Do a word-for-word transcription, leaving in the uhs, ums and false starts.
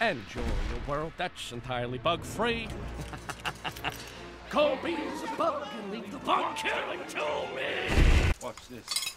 Enjoy a world that's entirely bug-free. Call Beans a bug and leave the bug killing to me! Watch this.